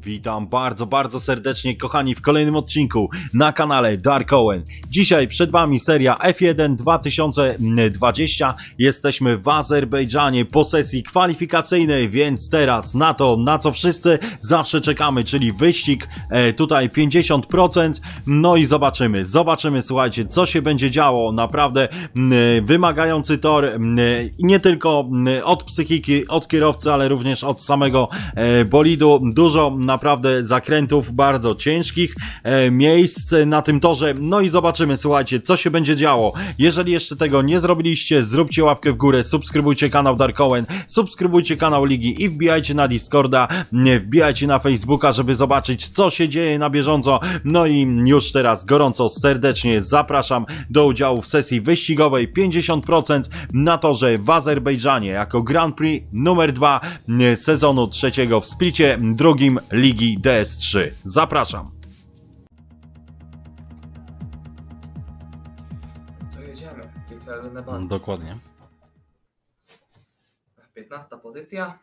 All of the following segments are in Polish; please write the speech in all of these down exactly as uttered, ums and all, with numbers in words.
Witam bardzo, bardzo serdecznie, kochani, w kolejnym odcinku na kanale Dark Owen. Dzisiaj przed Wami seria F jeden dwa tysiące dwadzieścia. Jesteśmy w Azerbejdżanie po sesji kwalifikacyjnej, więc teraz na to, na co wszyscy zawsze czekamy, czyli wyścig, e, tutaj pięćdziesiąt procent. No i zobaczymy, zobaczymy, słuchajcie, co się będzie działo. Naprawdę m, wymagający tor, m, nie tylko m, od psychiki, od kierowcy, ale również od samego e, bolidu. Dużo naprawdę zakrętów bardzo ciężkich, e, miejsc na tym torze. No i zobaczymy, słuchajcie, co się będzie działo. Jeżeli jeszcze tego nie zrobiliście, zróbcie łapkę w górę, subskrybujcie kanał Dark Owen, subskrybujcie kanał Ligi i wbijajcie na Discorda, nie wbijajcie na Facebooka, żeby zobaczyć, co się dzieje na bieżąco. No i już teraz gorąco, serdecznie zapraszam do udziału w sesji wyścigowej pięćdziesiąt procent na torze w Azerbejdżanie jako Grand Prix numer dwa sezonu trzeciego w splicie drugim Ligi D S trzy. Zapraszam. To jedziemy. Kilka na bank. Dokładnie. piętnasta pozycja.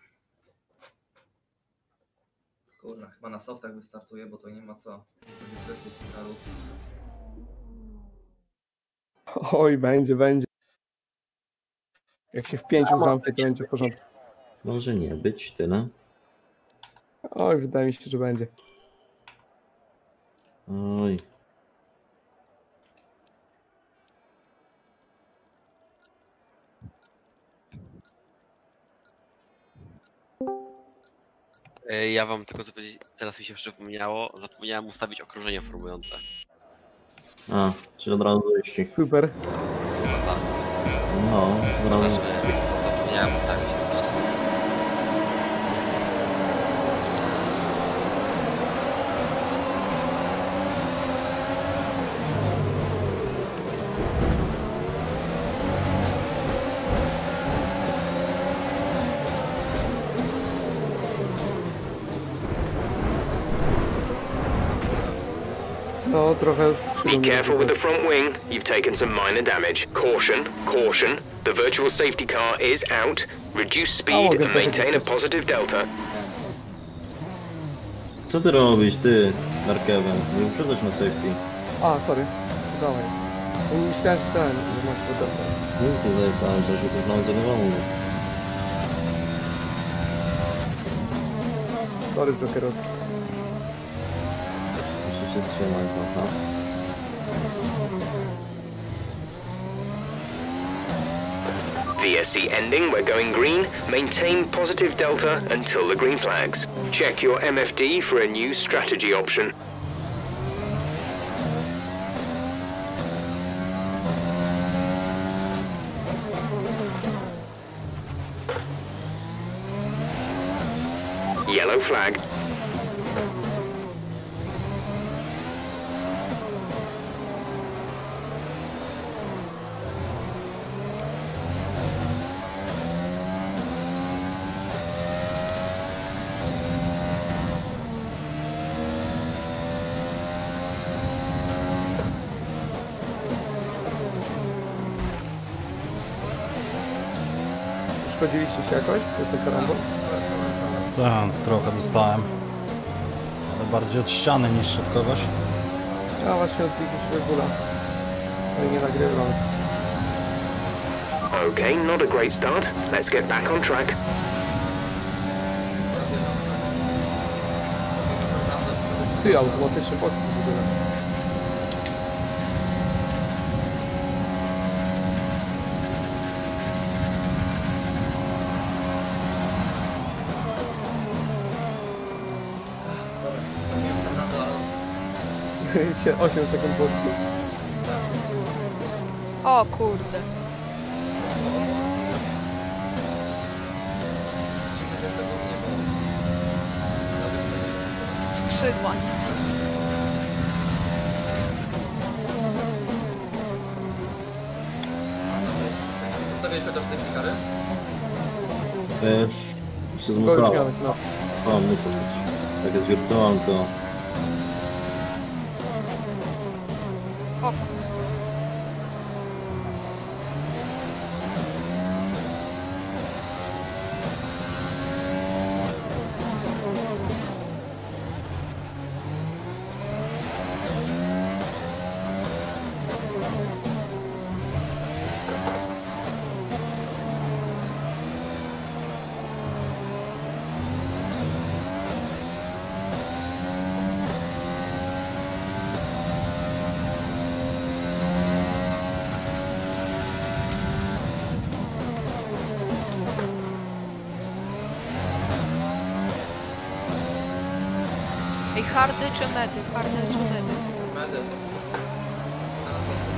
Kurna, chyba na softach wystartuje, bo to nie ma co. Oj, będzie, będzie. Jak się w pięciu zamknie, to będzie w porządku. Może nie być, tyle. Oj, wydaje mi się, że będzie. Oj. Ja wam tylko powiedzieć, teraz mi się przypomniało, zapomniałem ustawić okrążenie formujące. A, czyli od razu wyścig. Super. No tak, No, od razu. znaczy, zapomniałem ustawić. No, trochę Be skrzydło. careful with the front wing. You've taken some minor damage. Caution, caution. The virtual safety car is out. Reduce speed and maintain a positive delta. Co ty robisz, ty, Darkeven? Nie uprzedzać na safety. A, sorry. Dawaj. Myślałem, że ten, że masz podobne. Nic nie zajebałem, że się poznałem do domu. Sorry, jokerowski. Muszę się trzymać zasad. V S C ending, we're going green. Maintain positive delta until the green flags. Check your M F D for a new strategy option. Yellow flag. Szkodziliście się jakoś? Jest to karambol? Tak, trochę dostałem, ale bardziej od ściany niż od kogoś. Ja właśnie od jakiegoś regula. No i nie nagrywam. Okay, not a great start. Let's get back on track. Ty, automatyczny podstęp w ogóle. osiem sekund boksu. O kurde. Skrzydła. Zostawiłeś chociaż safety cary? Wiesz, się Go zmutowało. już miałem, no. Co, muszę być. Jak jest wirtual, to... O, hardy czy medy? Hardy czy medy? Medy. Na softach.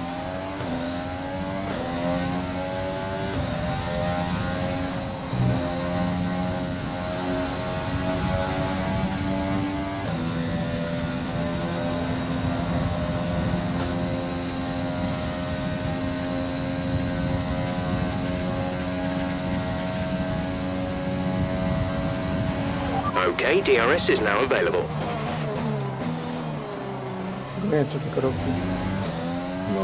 Okay, D R S is now available. Nie wiem, czy tylko Rosji. No.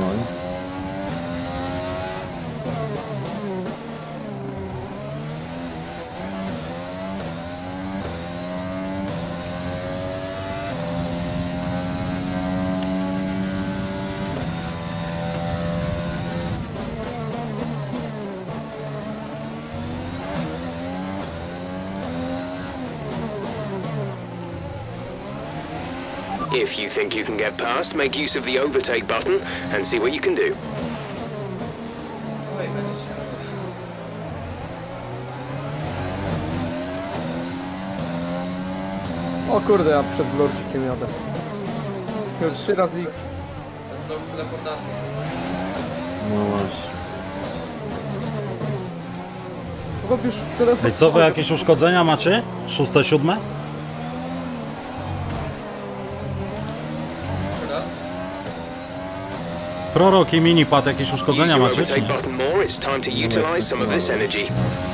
If you think you can get past, make use of the overtake button and see what you can do. Oj, będzie ciężko. O kurde, ja przed lordzikiem jadę. Tylko trzy razy X. To jest drogą teleportacji. No właśnie. Robisz tyle... Ej, co wy jakieś uszkodzenia macie? Szóste, siódme? Trzy raz. Prorok i minipad jakieś uszkodzenia Use your macie? Czy overtake nie? button more, it's time to utilize some of this energy.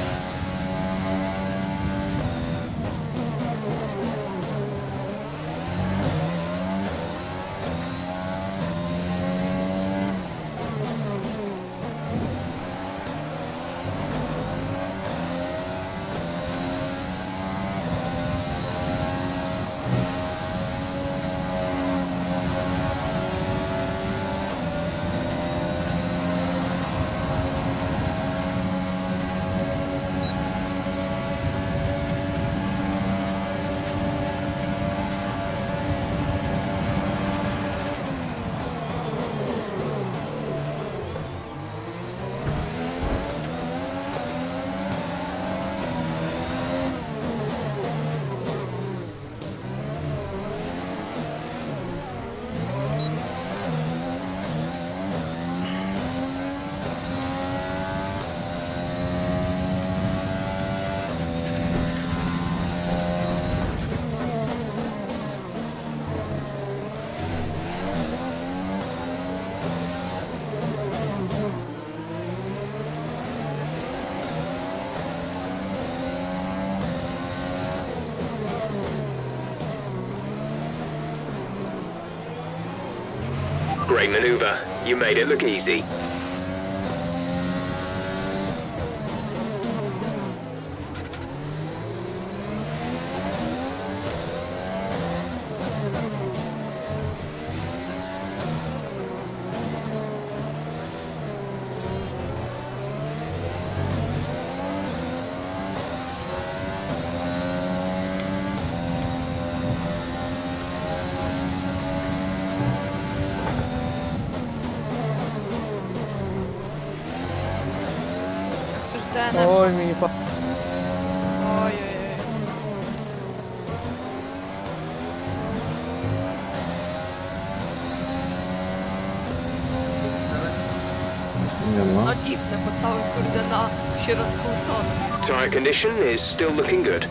Great maneuver. You made it look easy. Ktoś D N M. Oj, mi pa... Oj, oj, oj. Nie ma. No dziwne, po całym kurde na środku tony. Tire condition is still looking good.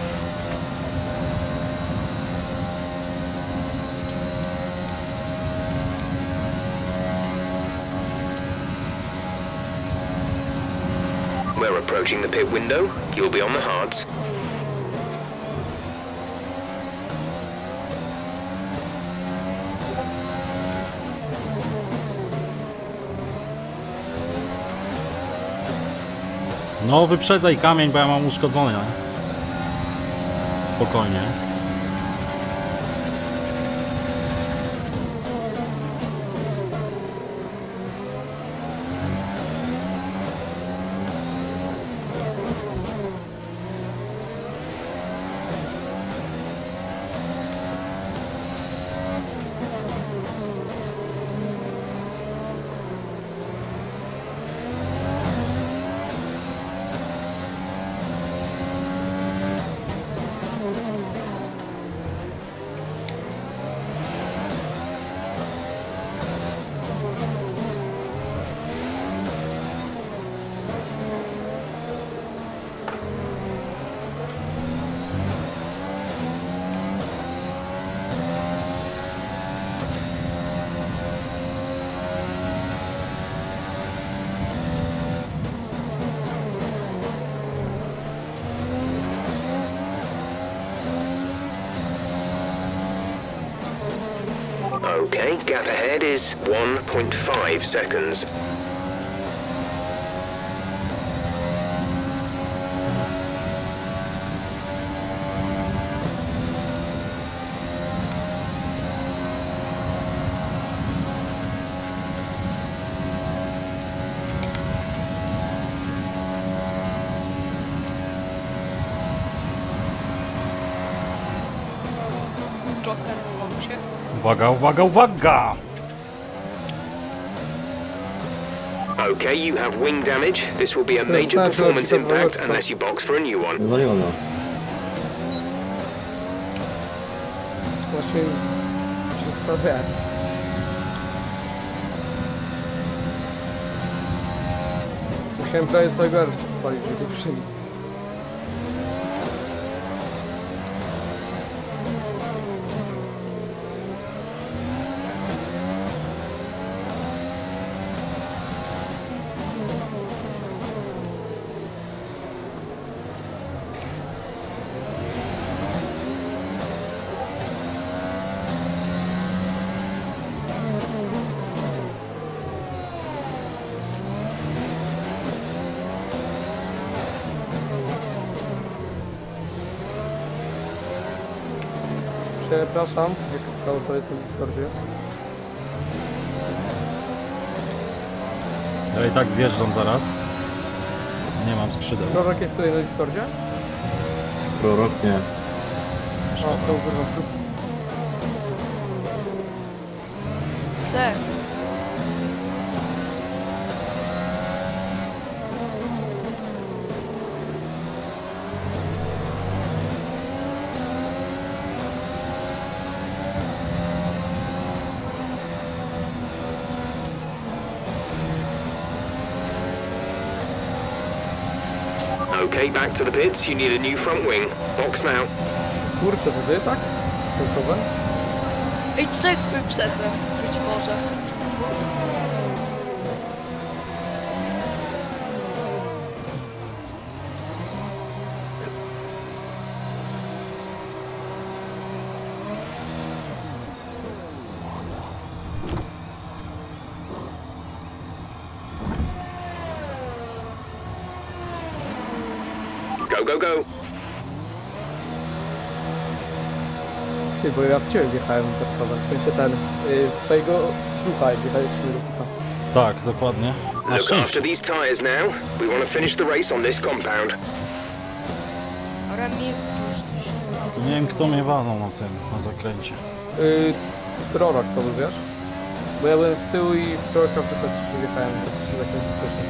We're approaching the pit window. You'll be on the hards. No wyprzedzaj kamień, bo ja mam uszkodzone. Spokojnie. Okay, gap ahead is one point five seconds. Joker wam się. Uwaga, uwaga, uwaga! Okay, you have wing damage. This will be a major znaczy, performance że to impact było- unless you box for a new one. Wywaliono. Właśnie się stawiałem. Musiałem prawie całego arszu spalić, żeby przyjść. Przepraszam, jak to osoba jest na Discordzie. Ja i tak zjeżdżam zaraz. Nie mam skrzydeł. Prorok jest tutaj na Discordzie? Prorok nie. O, to kurwa. D. Okay, back to the pits. You need a new front wing. Box now. Kurczę, to wy, tak? Gotowe? Ej, cek wyprzedzę. Być może. Go, go, go. Ty, bo ja w ciebie wjechałem tak problem. W sensie ten, yy, z twojego ducha, jak wjechaliśmy do ducha. Tak, dokładnie. Na Look szczęście. after these tyres now. We want to finish the race on this compound. Ale mi już coś się stało. Nie wiem, kto mnie walnął na tym, na zakręcie. Yy, prorok to był, wiesz? Bo ja byłem z tyłu i proroka wychodzi, że wjechałem do się zakręcić wcześniej.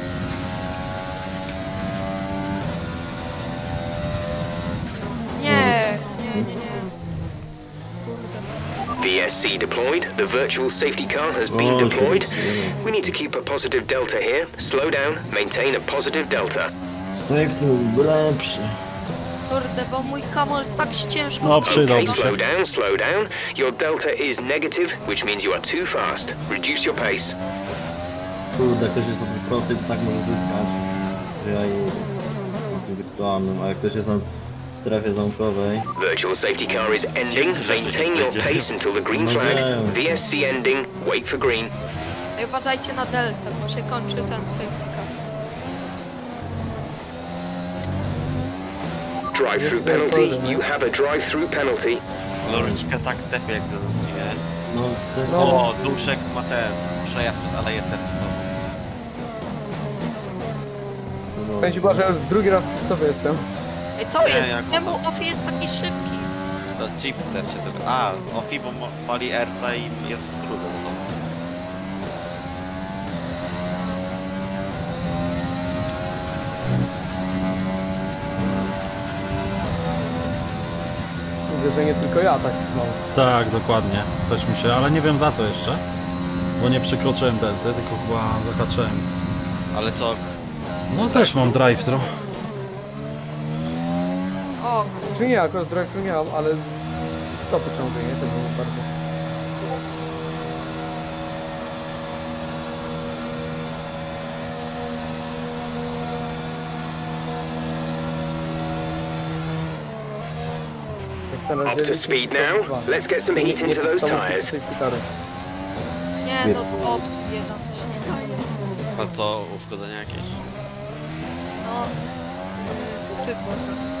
Nie, nie, nie, nie. Kurde. V S C deployed. The virtual safety car has been Oh, deployed. shit. We need to keep a positive delta here. Slow down, maintain a positive delta. Safety był lepszy. Kurde, bo mój hamul tak się ciężko No, wkręca. przydałby Okay, się. slow down, slow down. Your delta is negative, which means you are too fast. Reduce your pace. Kurde, jak ktoś jest na tym prostej, to tak może zyskać. Że ja i na tym wirtualnym, a jak ktoś jest na strefie zamkowej. Virtual safety car is ending. Maintain your pace until the green flag. V S C ending. Wait for green. Ej, uważajcie na deltę, bo się kończy ten safety car. Drive-through penalty. You have a drive-through penalty. Lornika tak tepie jak to nie? No, ten... No. O, Duszek ma ten przejazd przez Aleję Serwisową. no, Powiem ci, że ja już drugi raz w sobie jestem. Ej, co Nie, jest? jak Czemu ona- Ofi jest taki szybki? To Chipster się tego... A, Ofi, bo mo- pali Ersa i jest w strudze. No to... Widzę, że nie tylko ja tak mam. Tak, dokładnie. Też mi się, ale nie wiem za co jeszcze. Bo nie przekroczyłem delty, tylko chyba zahaczyłem. Ale co? No też mam drive-thru. O, Czy nie, akurat drive nie mam, ale stopy ciągle, nie? To było bardzo. Jak na razie Up to speed now. Let's get some heat into those tyres. Safety cary. Nie no, opcji zjeżdżam, to się nie daje. A co, uszkodzenia jakieś? No, yy, skrzydło.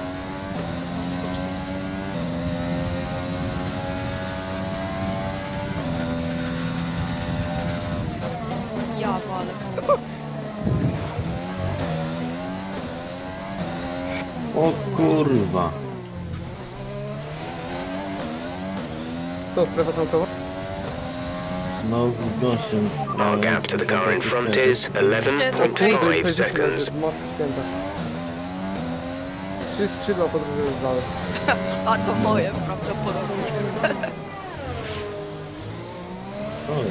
Ja walę. O kurwa. Co, strefa zamkowa? No z gościem. Our gap to the car in front is eleven point five seconds. Matko święta. Trzy skrzydła podróżowały. A to moje prawdopodobnie. Oj.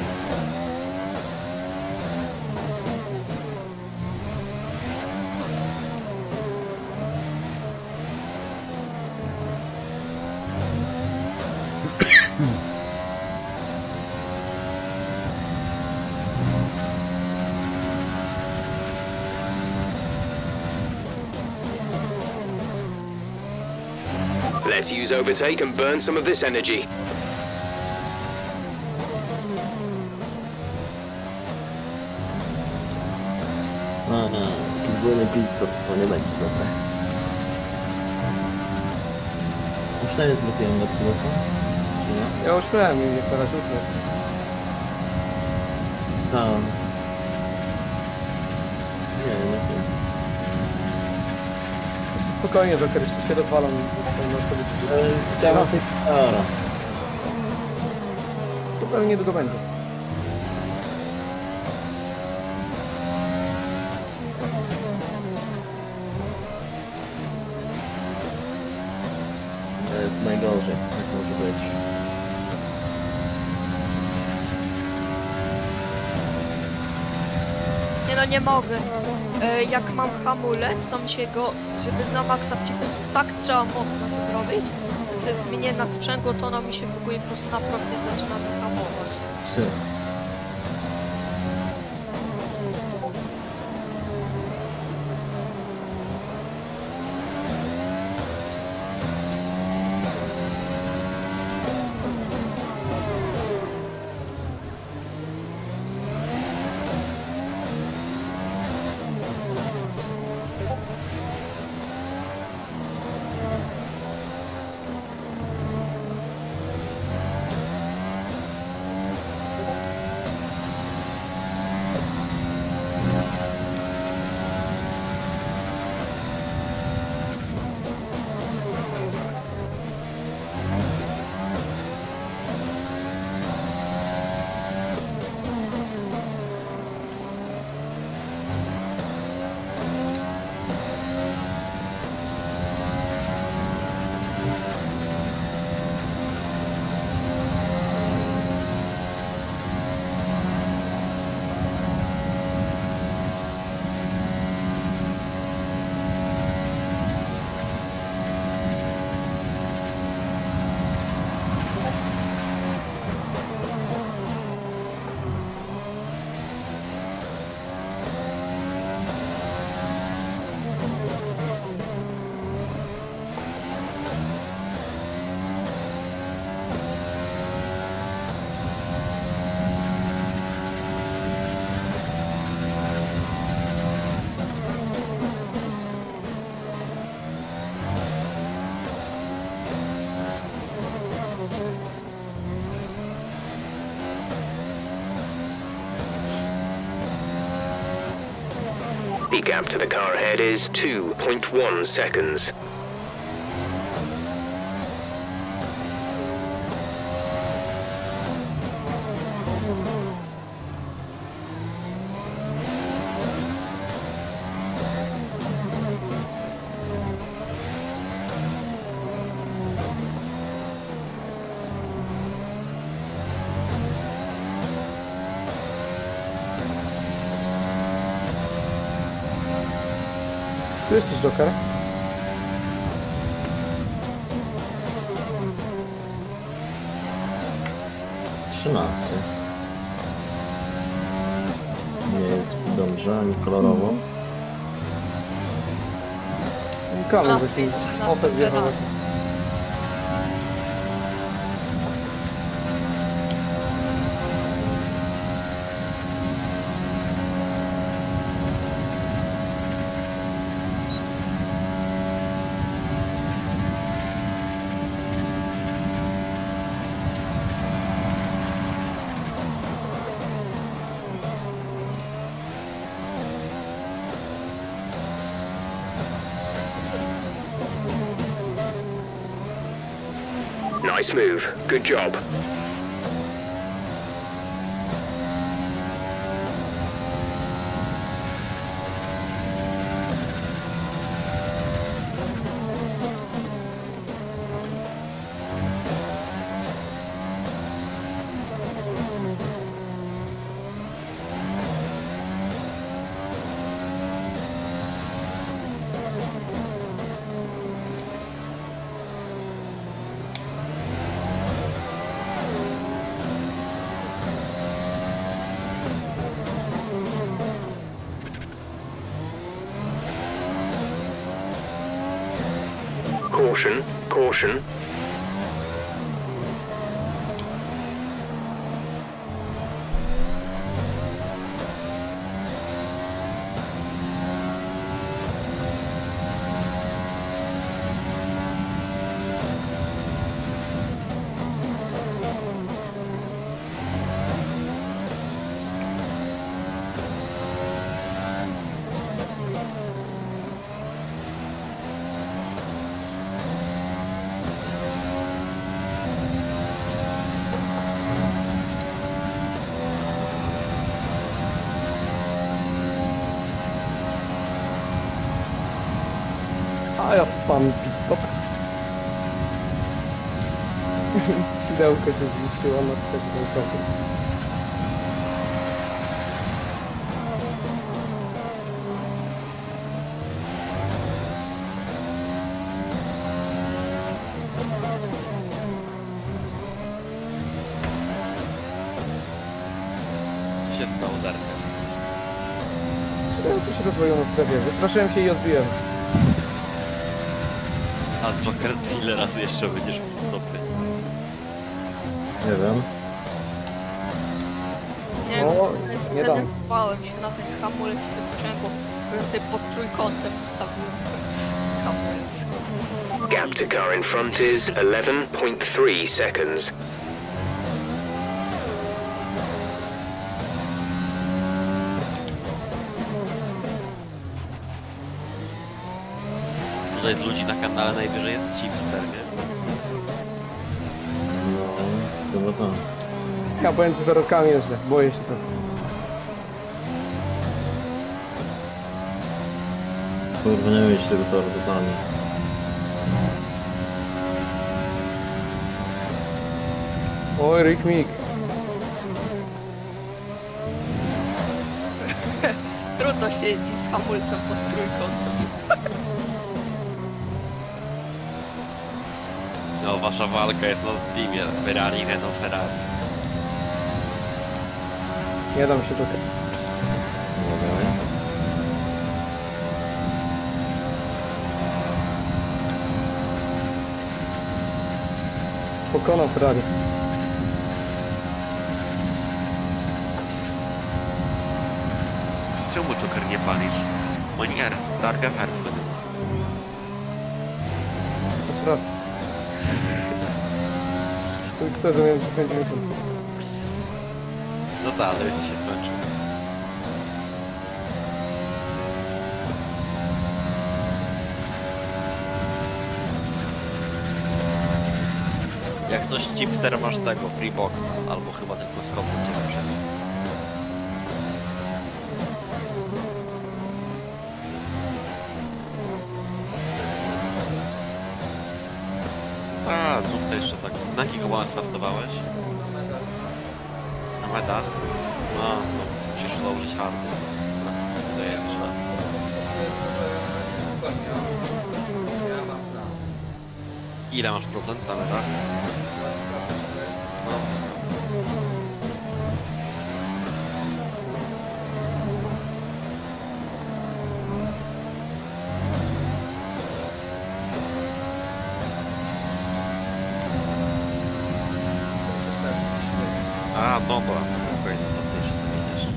Let's use overtake and burn some of this energy. Aha, zwolny pit stop, to nie będzie dobre. Myślałem, że zblokuję Maximusa, czy nie? Ja już miałem i teraz już jest. Tam. Nie, nie wiem. Spokojnie, Joker, jeszcze się rozwalam. Powinno sobie... Ale chciałem was nieara. To pewnie niedługo będzie. To jest najgorzej, jak może być. Nie no, nie mogę. E, jak mam hamulec, to mi się go, żeby na maksa wcisnąć, tak trzeba mocno to zrobić. Jak sobie zmienię na sprzęgło, to ono mi się buguje po prostu na prostej zaczyna wyhamować. Trzy. The gap to the car ahead is two point one seconds. Tu jesteś, Joker? Trzynasty. Nie jest dobrze, ani kolorowo. Kamil A, właśnie trzynaste Opel wjechał. teraz. Nice move. Good job. Caution, caution. A ja wpadł pit stop. Skrzydełko się zniszczyło na wstępnym kroku. Co się stało, Darek? Skrzydełko się rozwoiło na strefie. Wystraszyłem się i odbiłem. A Joker, ty ile razy jeszcze będziesz w stopy? Nie wiem. Nie O, wiem, nie dam. zdenerwowałem się na ten hamulec i to sprzęgło, który sobie pod trójkątem ustawiłem. Hamulec. Gap to car in front is eleven point three seconds. Tutaj z ludzi na kanale najwyżej jest Chipster, nie? No, chyba tam. Ja powiem z wyrokami jeżdżę. Boję się trochę. Kurwa, nie mieć tego toru totalnie. Oj, Rick Mick. Trudno się jeździ z hamulcem pod trójkątem. No, wasza walka jest na streamie. Ferrari, Renault, Ferrari. Nie dam się doka. Dobra. Pokonał Ferrari. Czemu Joker nie palisz? Bo nie, Darga Hercu. Masz raz. Chcę, że miałem dziewięćdziesiąt. No dalej, już ci się skończył. Jak coś Chipster masz tego, Freeboxa, albo chyba tylko z kopą cię przejdzie. A, zrób sobie jeszcze tak. Na jakiego bana startowałeś? Na medach? No, to musisz dołożyć hardy. Teraz wydaje mi się. Ile masz procent na medach? No. A, dobra, to spokojnie, co ty się zamieniasz?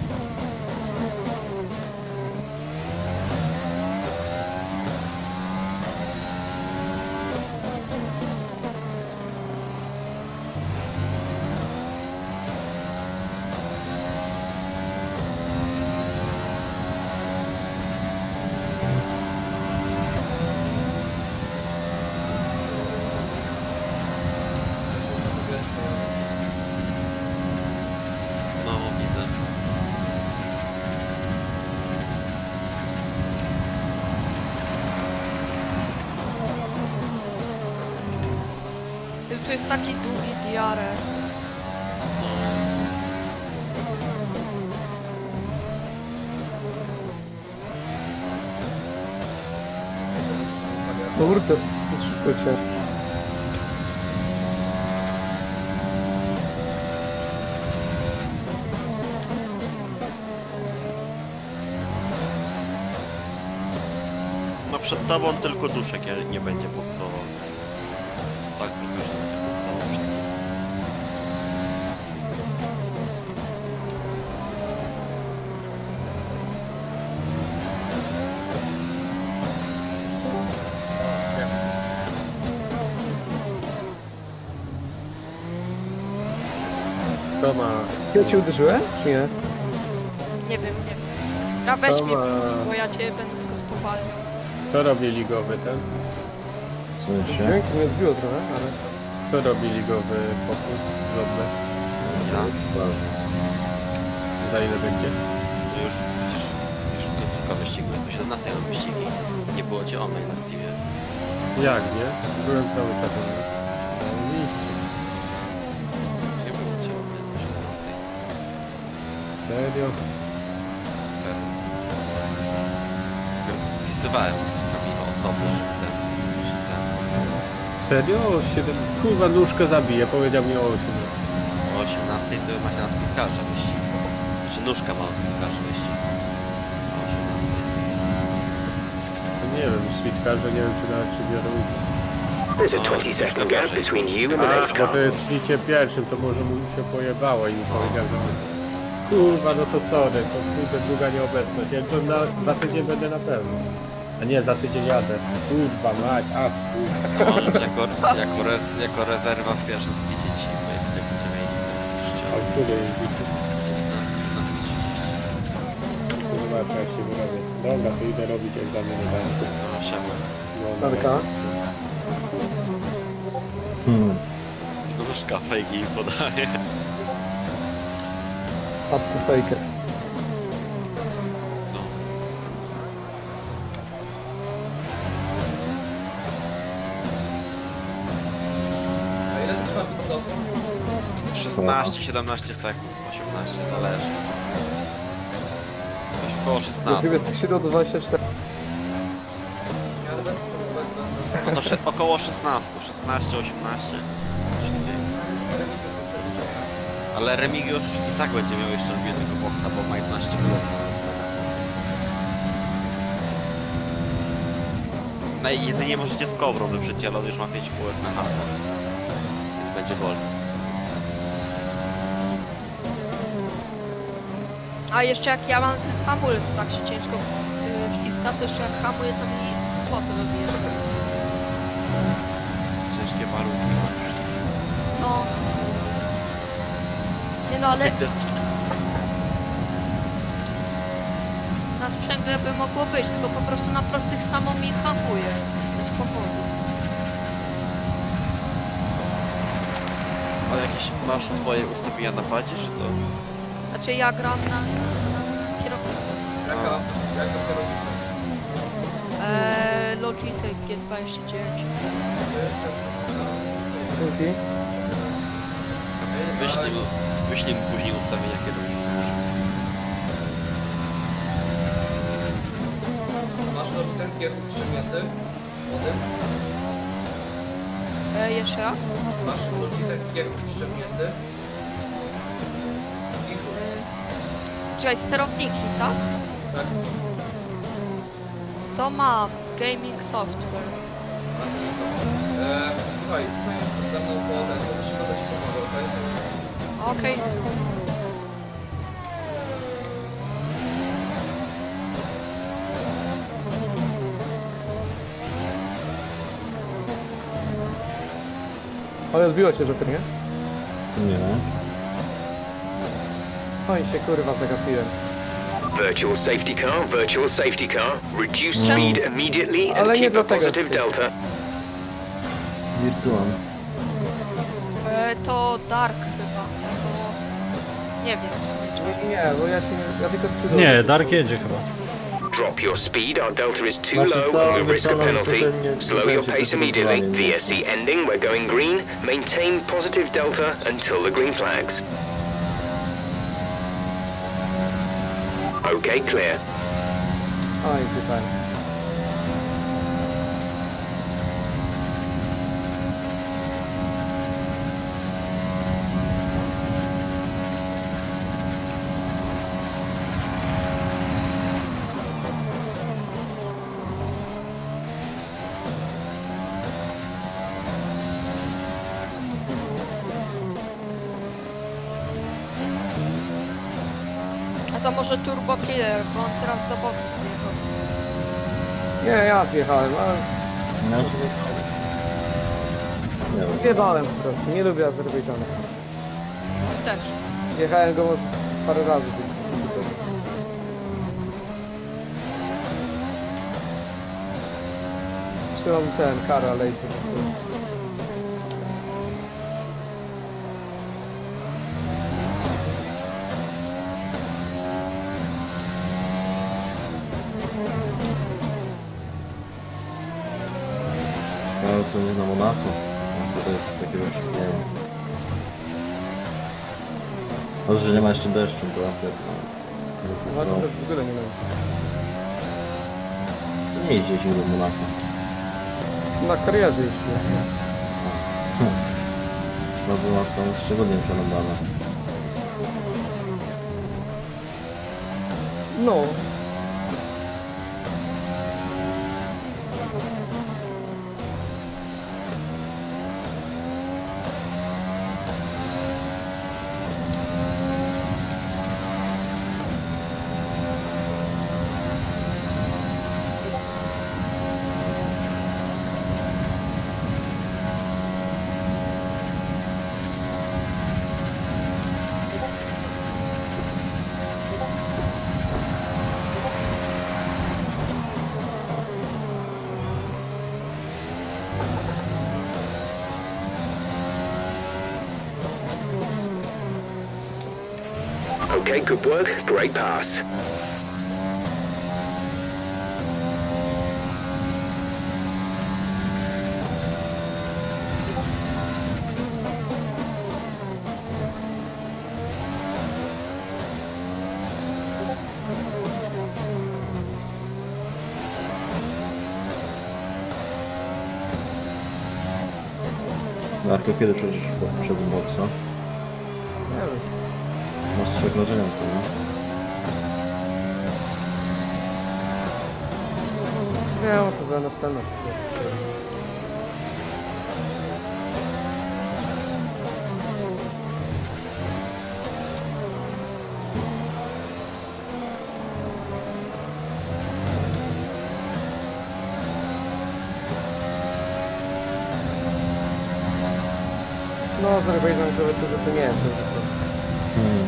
tu jest taki długi D R S. Kurde, to jest szybko cię. No przed tobą tylko duszek nie będzie boksował. Tak, tylko że będzie boksował. To ma... Ja cię uderzyłem, czy nie? Nie wiem, nie wiem. Ja weź To mnie, ma- bo ja cię będę tylko spowalniał. Kto robi ligowy ten? W sensie? Dźwięk mnie odbiło trochę, ale... Kto robi ligowy pokój? Lobby? Ja? Za ile będzie? Już, już, już końcówka wyścigu, jest o siedemnastej mam wyścigi. Nie było cię online na Steamie. Jak nie? Byłem cały czas online. No liście. Nie było cię online o siedemnastej. Serio? Serio. Wpisywałem Kamila osobno, żeby ten... żeby ten... Serio? siedem... Kurwa, nóżkę zabije, powiedział mi o osiemnastej. O osiemnastej to macie na spotkarze wyścig. Znaczy nóżka ma na spotkarze wyścig. O osiemnastej. To nie wiem, świtkarze, nie wiem czy nawet czy biorą udział. There's a twenty second gap between you and the A, next bo to car. jest w licie pierwszym, to może mu się pojebało i mi powiedział, że... Kurwa, no to sorry, to kurde długa nieobecność. Ja to na, za tydzień będę na pewno. A nie, za tydzień jadę. Kurwa mać, a kurwa. No, może jako, jako, rez, jako rezerwa w pierwszym speedzie dzisiaj pojedzie będzie miejsce. A w której jeździcie? Kurwa, trzeba się wyrobić. Dobra, to idę robić egzaminy dalej. No, siema. No, Darka? Hmm. Nóżka fake i podaje. Up to faker. No. A ile trwa pit stop? szesnaście, siedemnaście sekund, osiemnaście, zależy. Coś około Do szesnaście. ciebie tak średnio dwadzieścia cztery. Ja bez bez bez No to sze- około szesnaście, szesnaście, osiemnaście. Coś takiego. Ale Remigiusz i tak będzie miał jeszcze jednego boksa, bo ma jedenaście minut. No i jedynie możecie z Kowrą wyprzedzić, ale on już ma pięć kółek na hardo. Więc będzie wolny. A jeszcze jak ja mam ten hamulec tak się ciężko yy, wciska, to jeszcze jak hamuję to mi słabo robię. Ciężkie warunki masz. No. Nie no, ale na sprzęgle by mogło być, tylko po prostu na prostych samo mi hamuje. Bez powodu. Ale jakieś masz swoje ustawienia na padzie, czy co? Znaczy ja gram na, na kierownicy. Jaka? Jaka kierownica? Eee, Logitech G dwadzieścia dziewięć. Dzięki. Wyślij mu, wyślij mu później ustawienia kierownicy może. Masz też ten kierunek przyciągnięty? Wody? Eee, jeszcze raz? Masz Logitech kierunek przyciągnięty? Czekaj, sterowniki, tak? Tak. To mam. Gaming software. Eee, słuchaj, stoisz ze mną po ten, bo to się będę ci pomagał, okej? Okej. Ale odbiło cię, Joker, nie? Nie. Oj, się kurwa zagapiłem. Virtual safety car, virtual safety car. Reduce No. speed immediately Ale and nie keep a dlatego positive jest- delta. Wirtual. Eee, to Dark chyba. To... Nie wiem w sumie. Nie, nie, bo ja się ja tylko skrzydło. Nie, Dark jedzie chyba. Drop your speed, our delta is too Znaczy low to and we'll risk a wykonam penalty. przede mnie- Slow będzie your pace takie immediately. wyzwanie. V S C ending, we're going green. Maintain positive delta until the green flags. Okay, clear. Oj, super. A to może Turbo Killer, bo on teraz do boksu zjechał. Nie, ja zjechałem, ale Znaczy, nie wiem. zjebałem po prostu. Nie lubię Azerbejdżanu. Też. Jechałem go może parę razy. tylko. Trzymam ten, kara lejce. Ale co nie na Monaco? To jest takiego nie wiem. Może, że nie ma jeszcze deszczu, to akurat No, no, to w ogóle nie wiem. nie idzie się do Monaco. Na karierze jeśli. No bo masz tam szczególnie przelądane. No. Okay, good work. Great pass. Marko, kiedy przejdziesz po- przez boksa? Nie wiem. Masz trzech okrążenia, nie? Nie, no to była następna sytuacja. No, Azerbejdżan to, to, to nie jest dobrze. Hmm.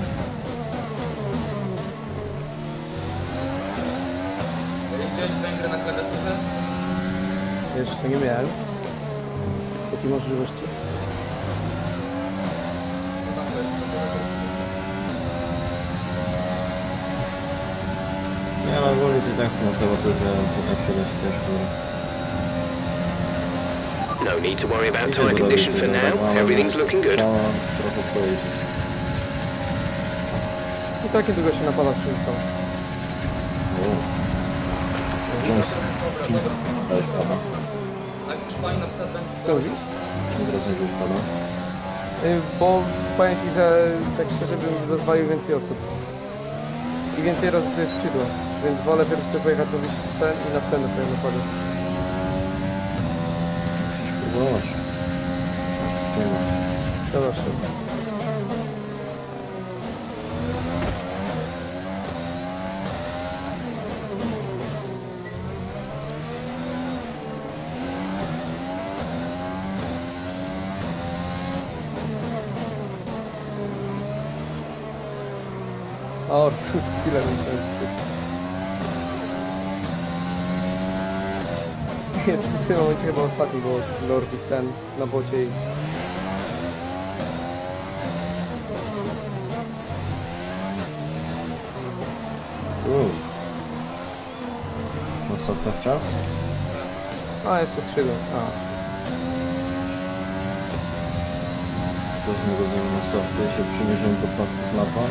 Jeździłeś Węgry na klawiaturze? Jeszcze nie miałem takiej możliwości. Tam też Nie, ale woli to i tak na klawiaturze potem przejdę ścieżką. No need to worry about tyre condition for now. Everything's looking good. Trzeba trochę pojeździć. I tak niedługo się napada przyrzucał. O. Czym dałeś pada? Na Hiszpanii na przykład będzie Co mówisz? Czym teraz nie dałeś pada? Y, Bo powiem ci, że tak szczerze bym rozwalił więcej osób. I więcej razy sobie skrzydło. Więc wolę pierw sobie pojechać do wyścigu i następny pewnie napady. Musisz próbować. Nie ma. Zobaczmy. O, tu chwilę musiałem Jest w tym momencie chyba ostatni, bo Lordik ten na bocie i... Uuu. softach czas? A, jeszcze z siedem. A. Weźmy go z nim na softy, się przymierzymy pod pasty slapa.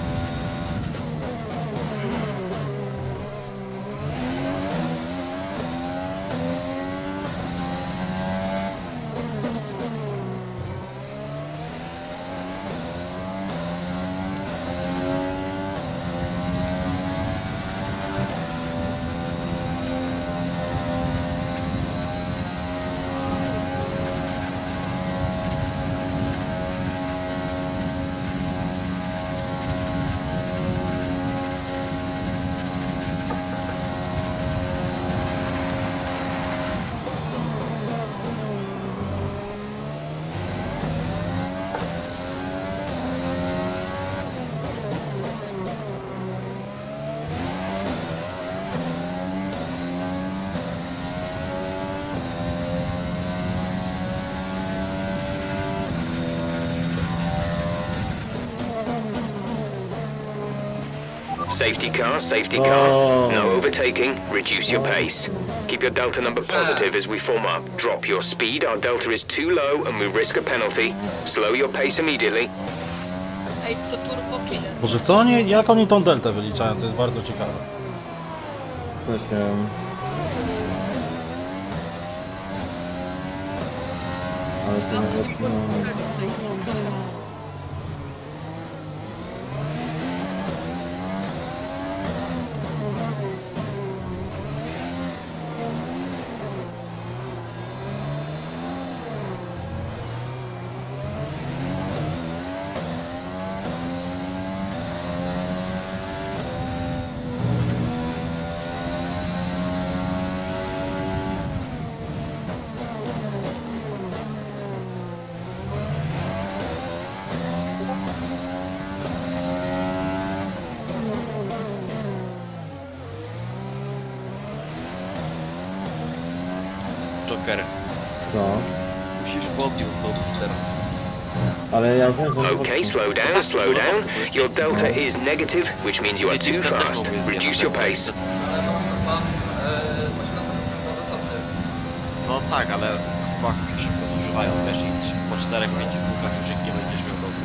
Safety car, safety car. Oh. No overtaking, reduce your pace. Keep your delta number positive as we form up. Drop your speed, our delta is too low and we risk a penalty. Slow your pace immediately. Ej, to turbo killer. Boże, co oni, jak oni tą deltę wyliczają, to jest bardzo ciekawe. Też nie wiem. Ale to Sprawdzę, nawet, no... Joker, No. musisz podniósł znowu teraz. Ale ja wiem, że... Okay, slow down, slow down. Your delta is negative, which means you are too fast. Reduce your pace. Ale mam, mam e, osiemnaście nowe softy. No tak, ale chyba szybko zużywają, wiesz, i po czterech pięciu kółkach już ich nie będziesz miał dobry.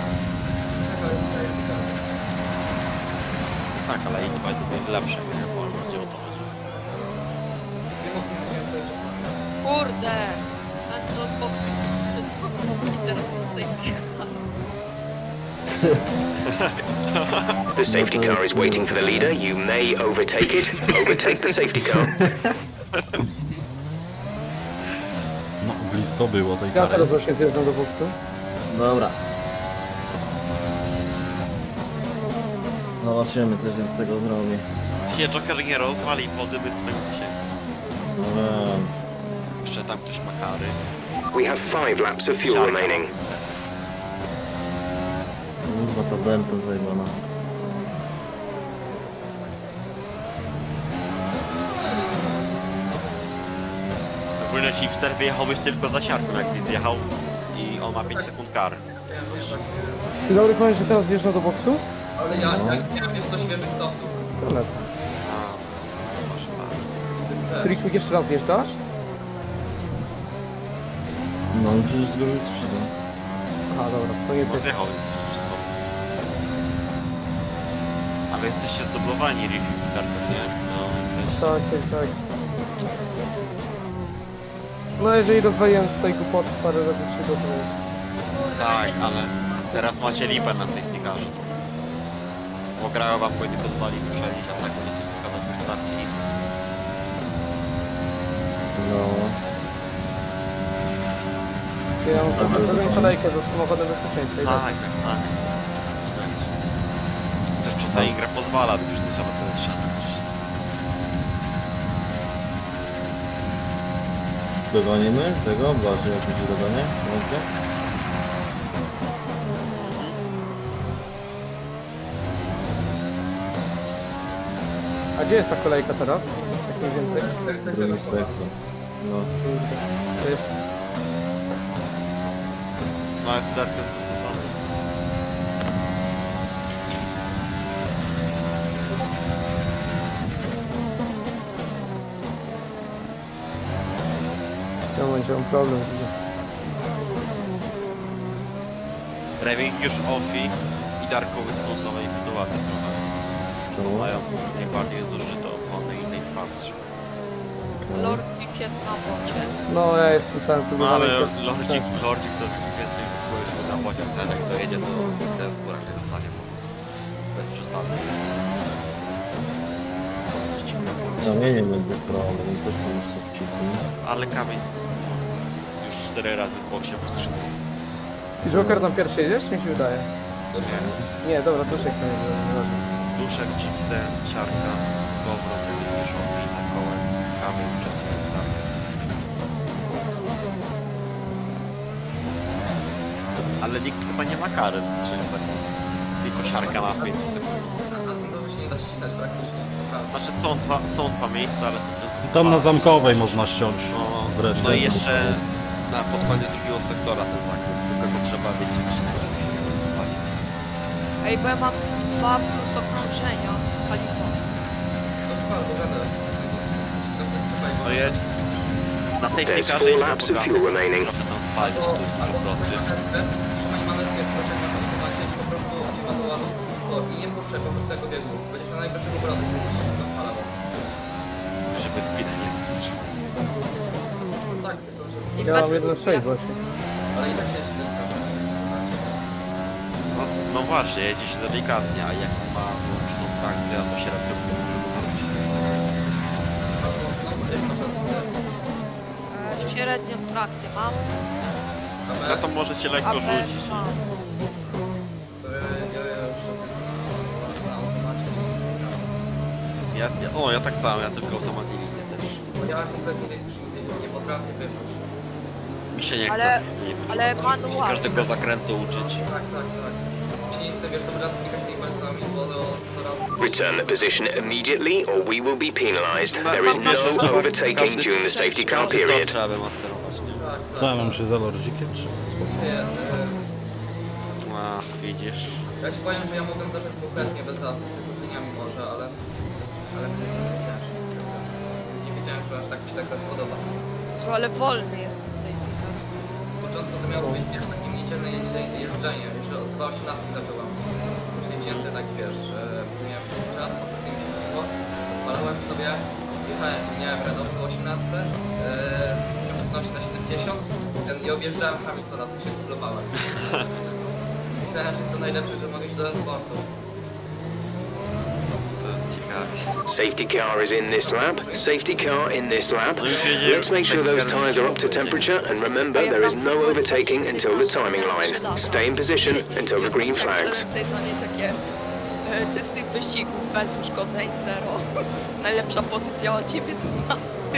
Tak, ale inni mają lepsze, nie wolno, gdzie o to chodzi. Wiem o tym mówiłem tutaj czasami. Kurde! Stań do boksu przed i teraz na safety car. The safety car is waiting for the leader. You may overtake it. Overtake the safety car. No, blisko było tej Ja kary. teraz właśnie zjeżdżam do boksu. Dobra. Zobaczymy, co się z tego zrobi. Nie, Joker nie rozwali wody bystrych się. No wiem. Jeszcze tam ktoś ma kary. We have five laps of fuel remaining. Kurwa, ta delta zajebana. Ogólnie ci w ster wyjechałbyś tylko za siarką, jakbyś zjechał i on ma pięć sekund kary. Jezu, jeszcze. Ty dobry koń, że teraz zjeżdżam do boksu? Ale ja, ja nie wiem, jest to świeżych softów. To lecę. A, może tak. Triku, jeszcze raz zjeżdżasz? No, przecież zrobić skrzydło. Aha, dobra, to nie No ty. zjechał. Ale jesteście zdoblowani review, nie? No, jesteście... Tak, tak, tak. No jeżeli rozwaliłem z tej głupoty parę razy skrzydło, to jest... Tak, ale teraz macie lipę na safety carze. Bo grają wam go nie pozwoli wyprzedzić, a tak będziecie wykazać wystarczy nic. No. Ja mam zrobię kolejkę ze samochodem bezpieczeństwa. i Tak, tak, tak. Też czasami gra pozwala, to już nie trzeba tyle trzymać. Dogonimy tego? Zobaczcie, jak będzie dogonię. Będzie? A gdzie jest ta kolejka teraz? Jak mniej więcej? Drugi sektor. No. To jest... No ale to Dark jest zbudowany. momencie mam problem. Remigiusz, Ofi i Darkowiec są w samej sytuacji trochę. Czemu? Mają najbardziej zużyte opony i najtwardsze. Lordzik jest na bocie. No ja jestem tam tu No ale Lordzik, Lordzik to więcej powiedzmy na bocie, ten jak dojedzie to ten z góra nie dostanie, bo bez przesady. Kamienie będzie problem, też mam subciku. Ale kamień już cztery razy w boksie postrzelił. Ty Joker tam pierwszy jedziesz, czy mi się wydaje? Nie. Nie, dobra, to się nie wydaje. Duszek, Chipster, Ciarka, Skowron, Remigiusz, Ofi, Kołem, kamień, wcześniej, tak. Ale nikt chyba nie ma kary za trzy sekund. Tylko Siarka ma pięć sekund. Na tym to się nie da ścigać praktycznie. Naprawdę. Znaczy są dwa, są dwa miejsca, ale to tylko Tam dwa. na Zamkowej można ściąć No, wreszcie. no i jeszcze na pod koniec drugiego sektora ten zakręt, tylko go trzeba wiedzieć, żeby się nie rozpali. Ej, bo ja mam dwa plus okrążenia paliwa. To trwa, to będę. No jedź. Na safety There's carze four jedź laps po of fuel gazach, remaining. trochę tam spalić, to jest dużo prostych. Trzymaj manetkę, proszę na automacie i po prostu ci manualu. O, i nie puszczaj po prostu tego biegu. Będziesz na najwyższych obrotach, będziesz rozpalał. Żeby speed nie zbić. No tak, tylko że... I Ja bez- mam jeden sześć właśnie. Ale i tak się jeździ No, no właśnie, jedzie się delikatnie, a jak ma łączną trakcję, to się raczej może wrócić. E, średnią trakcję mam. No to możecie lekko A B rzucić. mam. Ja, ja, o, ja tak samo, ja tylko automat i linię też. Bo ja kompletnie tej skrzynki nie potrafię wysłać. Mi się nie chce. Ale- nie ale muszę manualnie. każdego zakrętu uczyć. Tak, tak, tak. Jeśli nie chcę, wiesz, to raz klikać tymi palcami, bo to sto razy... Return the position immediately or we will be penalized. There is no overtaking during the safety car Każdy tor period. trzeba wymasterować, nie? Tak, tak. Co ja mam się za lordzikiem? Czy... Nie, e, Ach, widzisz. ja ci powiem, że ja mogłem zacząć kompletnie bez zasad z tylko zmieniami może, ale... Ale nie wiedziałem, że... Nie wiedziałem, że aż tak mi się tak spodoba. Co, ale wolny jest ten safety car. Z początku to miało być, wiesz, takie niedzielne jeździe- jeżdżenie, że od dwa osiemnastki zacząłem. Później wziąłem sobie tak, wiesz, e, miałem czas, po prostu mi się chodziło, malałem sobie, jechałem, miałem Renault po osiemnastce, e, ciągłości na siedemdziesiąt ten, i objeżdżałem Hamiltona, co się dublowałem. Myślałem, że jest to najlepsze, że mogę iść do sportu. To jest ciekawe. Safety car is in this lap. Safety car in this lap. No już jedzie- Let's make sure those tyres are up to temperature and remember there is no overtaking until the timing line. Stay in position until the green flags. Przelecenie takie e, czystych wyścigów, bez uszkodzeń, zero. Najlepsza pozycja o dziewiętnasty.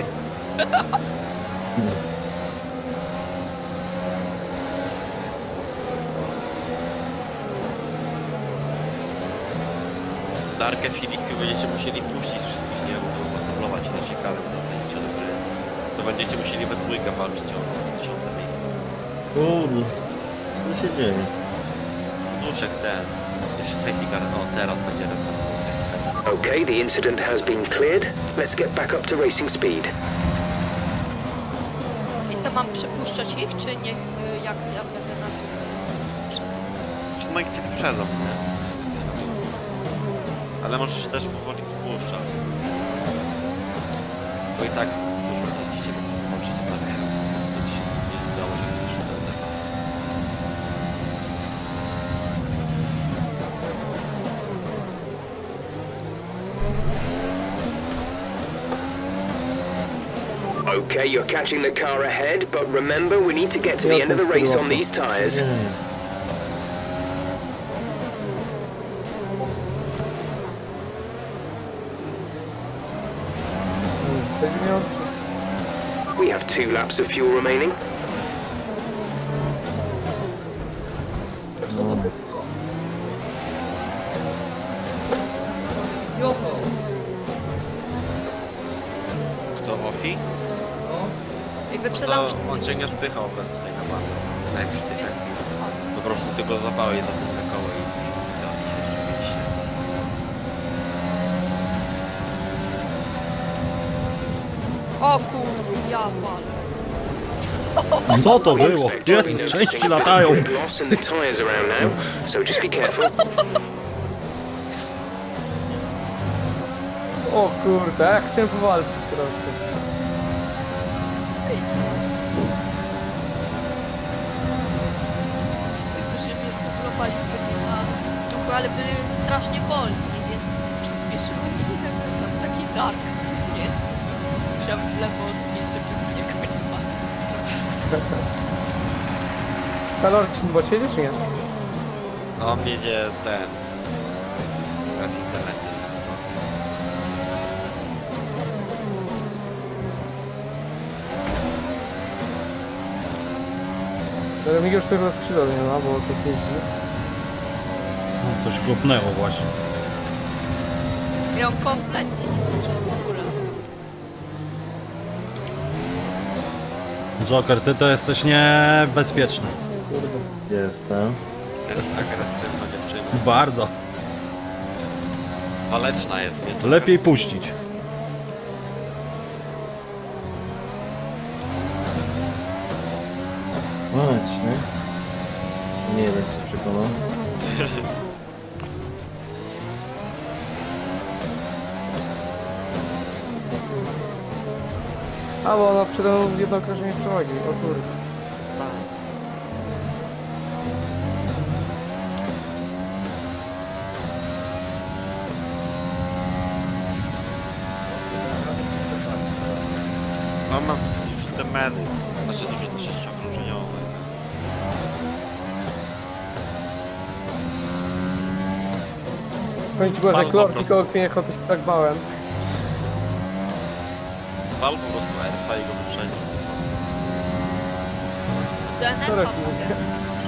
Darkę Filipki będziecie musieli puścić wszystkich, nie? Bo postępować na ciekawe, bo dostaniecie do gry. To będziecie musieli we dwójkę walczyć o dziesiąte miejsce. Kurde, co się dzieje? Duszek ten. Jeszcze safety car, no teraz będzie restart safety car. Okay, the incident has been cleared. Let's get back up to racing speed. I to mam przepuszczać ich, czy niech e, jak ja będę na tym? No i cię wyprzedzą, nie? Jesteś na dół. Ale możesz też powoli puszczać. Bo i tak dużo jeździcie, więc możecie tak coś jest założenie niż wtedy. Okay, you're catching the car ahead, but remember we need to get to the end of the race on these tyres. Nie. Siedmiu. We have two laps of fuel remaining. Co to było? Idioto! Kto Ofi? No, I No wyprzedam to on cię nie spychał ben tutaj na bandę. Na jakiejś tej sekcji. Po prostu ty go zapałeś za tym koło i... i oni się rzeczywiście. O kurde, ja palę. Co to You było? expect to be Jest, noticing części a latają. bit of loss in the tyres around now, so just be careful. O kurde, ja chciałem powalczyć troszkę. Wszyscy, którzy mnie zdublowali pewnie na duchu, ale byli strasznie wolni, więc przyspieszyłem i tam taki dark jest. Musiałem w lewo odbić, żeby mnie nie ma. Kalor, czy bot jedzie, czy nie? On jedzie ten... Bez internetu. Ale mi już tego skrzydła nie ma, bo to jeździ. No, coś klopnęło właśnie. Ja kompletnie nie słyszę w ogóle. Joker, ty to jesteś niebezpieczny. Jestem. Jest agresywna dziewczyna. Bardzo. Waleczna jest, nie? Lepiej puścić. Waleczny. Nie jeden się przekonał. A, bo ona przede mną jedno okrążenie przechodzi, o kurde. On ma zużyte medy. Znaczy zużyte sześciokrążeniowe. Powiem ci, że Spadł po Klor prostu. tylko jechał, to się tak bałem. Spal po prostu Ersa i go wyprzedził po prostu. D N F Sorry. mogę.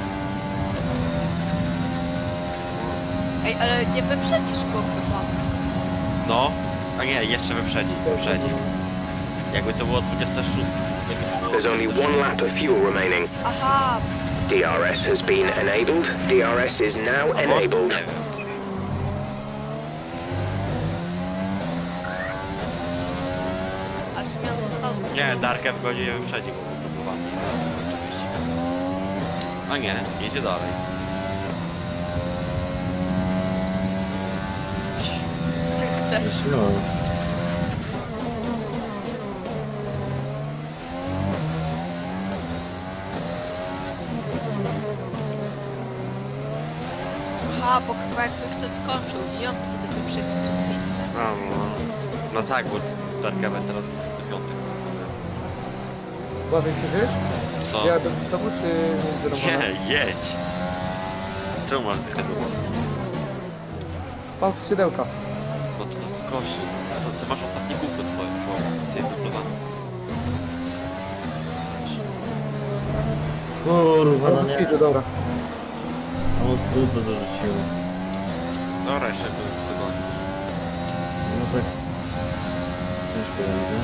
Ej, ale nie wyprzedzisz go chyba. No, a nie, jeszcze wyprzedzi, wyprzedzi. Jakby to było dwadzieścia sześć. There's only one lap of fuel remaining. Aha, D R S has been enabled. D R S is now Nie enabled. wiem. a czy mi on został z... Nie, Darkev go nie wyprzedzi, bo był zdoblowany. A nie, jedzie dalej. też. No. Aha, bo chyba jakby ktoś skończył i on wtedy wyprzedził przez inne. No, no. No tak, bo Darkev teraz dwadzieścia pięć. Uważaj, słyszysz? Co? Ja do znowu, czy nie Nie, jedź! Czemu masz dychę do głosu? Pan z skrzydełka. No to to gościu. To ty masz ostatnie kółko twoje słowo. Jesteś zdublowany. Kurwa, no nie. Idzie, dobra. O, trudno zarzuciło. Dobra, jeszcze by wygodnie. No tak. Ciężko będzie.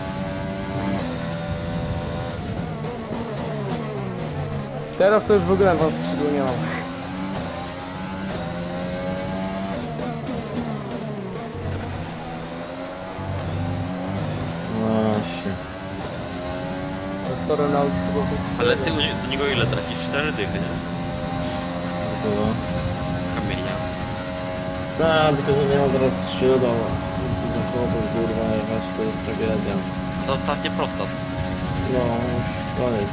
Teraz to już w ogóle wam skrzydła nie mam. Właśnie. Co Renault chyba... Ale ty u nie- do niego ile tracisz? Cztery dychy, nie? To było. Kamienia. Tak, tylko że nie mam teraz skrzydła. Zachodzę, kurwa, jechać to jest tragedia. To ostatnie prosta. No, już koniec.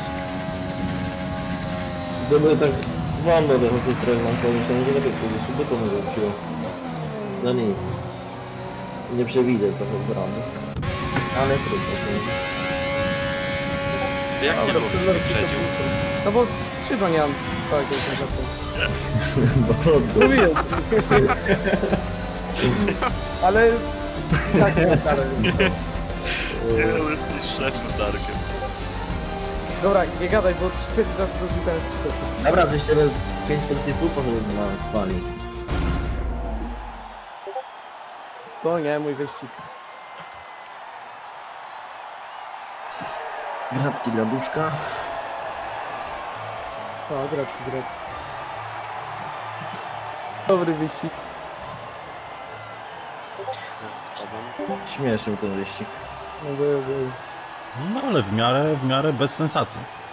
Gdyby tak wolno do tej strony mam powiedzieć, to może lepiej pójść, żeby to mnie wróciło. No nic. Nie przewidzę co to zrobi. Ale trudno się. Jak cię Dobra, Lur to zaraz wyprzedził? No bo skrzydła nie mam całego kontaktu. Bo odgórę. Mówiłem. Ale... Tak, nie dalej. Nie, ale jesteś szeszym Darkiem. Dobra, nie gadaj, bo cztery razy rozwitałem skrzydła. Dobra, to jeszcze raz pięć porcji pół poszedł na chwali. To nie mój wyścig. Gratki dla duszka. O, gratki, gratki. Dobry wyścig. Śmieszny ten wyścig. No był, był. No ale w miarę, w miarę bez sensacji.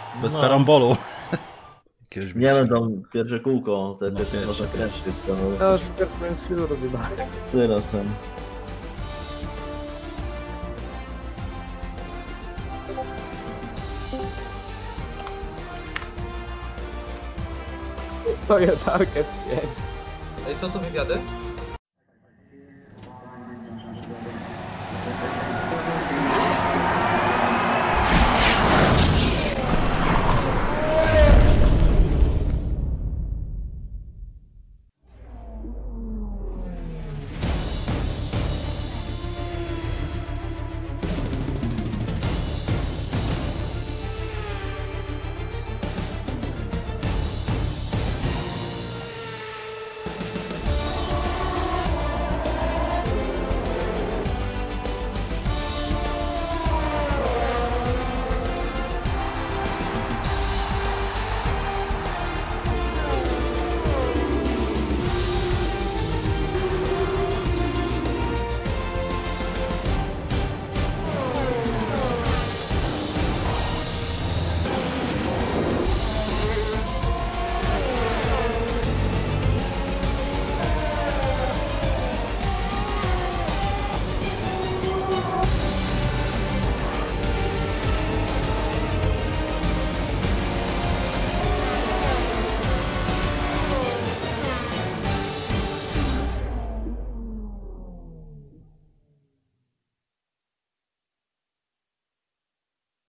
Bez No. karambolu. Jakiegoś Nie wiem, tam pierwsze kółko, te pierwsze pierwsze, może kręcić, to Ja już pierwszy skrzydło rozjebane. tyle są. To jest tak F pięć. Ej, są tu wywiady?